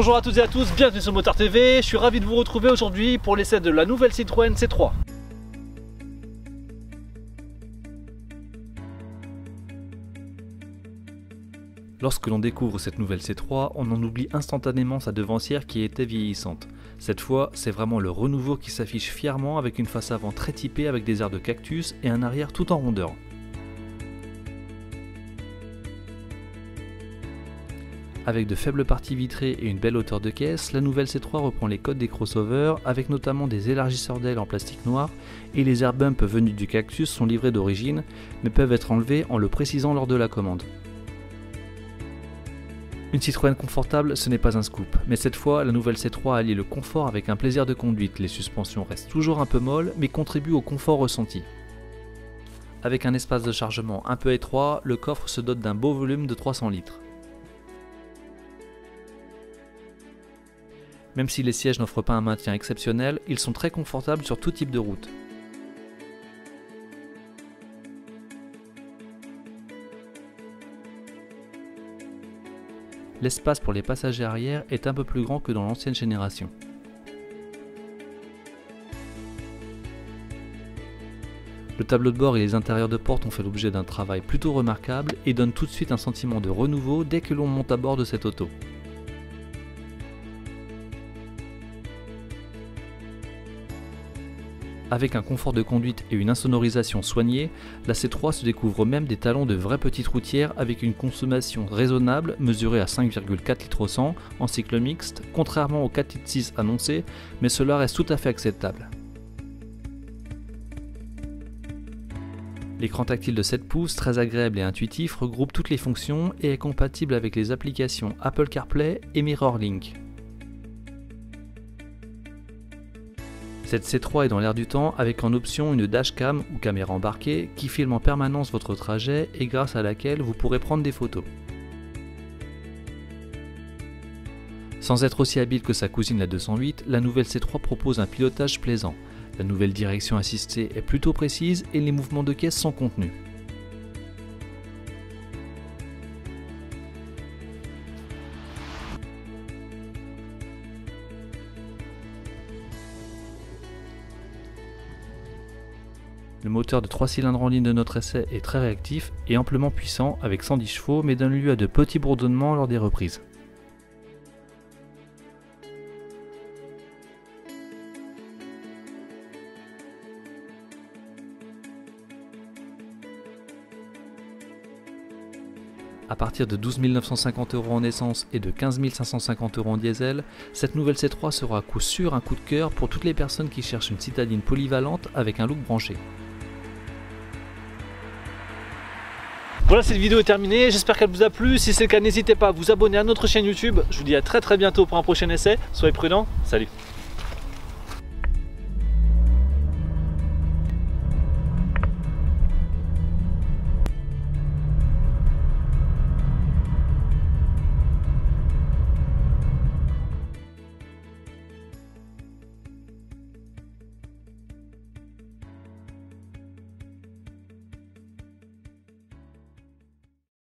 Bonjour à toutes et à tous, bienvenue sur Motard TV. Je suis ravi de vous retrouver aujourd'hui pour l'essai de la nouvelle Citroën C3. Lorsque l'on découvre cette nouvelle C3, on en oublie instantanément sa devancière qui était vieillissante. Cette fois, c'est vraiment le renouveau qui s'affiche fièrement avec une face avant très typée avec des airs de cactus et un arrière tout en rondeur. Avec de faibles parties vitrées et une belle hauteur de caisse, la nouvelle C3 reprend les codes des crossovers avec notamment des élargisseurs d'ailes en plastique noir et les air bumps venus du cactus sont livrés d'origine mais peuvent être enlevés en le précisant lors de la commande. Une Citroën confortable, ce n'est pas un scoop, mais cette fois, la nouvelle C3 allie le confort avec un plaisir de conduite. Les suspensions restent toujours un peu molles, mais contribuent au confort ressenti. Avec un espace de chargement un peu étroit, le coffre se dote d'un beau volume de 300 litres. Même si les sièges n'offrent pas un maintien exceptionnel, ils sont très confortables sur tout type de route. L'espace pour les passagers arrière est un peu plus grand que dans l'ancienne génération. Le tableau de bord et les intérieurs de porte ont fait l'objet d'un travail plutôt remarquable et donnent tout de suite un sentiment de renouveau dès que l'on monte à bord de cette auto. Avec un confort de conduite et une insonorisation soignée, la C3 se découvre même des talons de vraies petites routières avec une consommation raisonnable mesurée à 5,4 litres au 100 en cycle mixte, contrairement aux 4,6 litres annoncés, mais cela reste tout à fait acceptable. L'écran tactile de 7 pouces, très agréable et intuitif, regroupe toutes les fonctions et est compatible avec les applications Apple CarPlay et MirrorLink. Cette C3 est dans l'air du temps avec en option une dashcam ou caméra embarquée qui filme en permanence votre trajet et grâce à laquelle vous pourrez prendre des photos. Sans être aussi habile que sa cousine la 208, la nouvelle C3 propose un pilotage plaisant. La nouvelle direction assistée est plutôt précise et les mouvements de caisse sont contenus. Le moteur de 3 cylindres en ligne de notre essai est très réactif et amplement puissant avec 110 chevaux mais donne lieu à de petits bourdonnements lors des reprises. À partir de 12 950 € en essence et de 15 550 € en diesel, cette nouvelle C3 sera à coup sûr un coup de cœur pour toutes les personnes qui cherchent une citadine polyvalente avec un look branché. Voilà, cette vidéo est terminée, j'espère qu'elle vous a plu. Si c'est le cas, n'hésitez pas à vous abonner à notre chaîne YouTube. Je vous dis à très bientôt pour un prochain essai. Soyez prudents, salut!